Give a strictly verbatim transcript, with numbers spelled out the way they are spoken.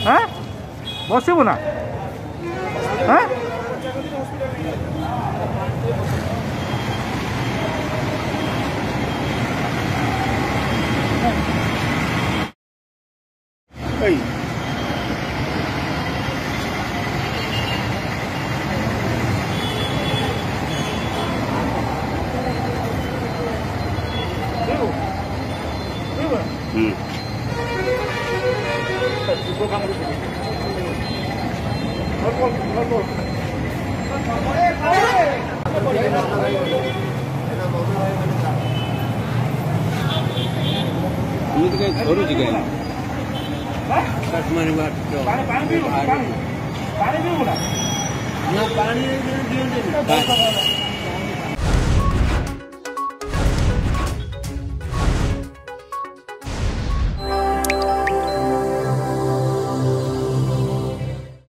हाँ बसबू ना हाँ Hmm. Ini tuh kayak baru juga ini. Pas mana buat itu? Pakai biru, pakai biru lah. Nggak pakai biru dia dia.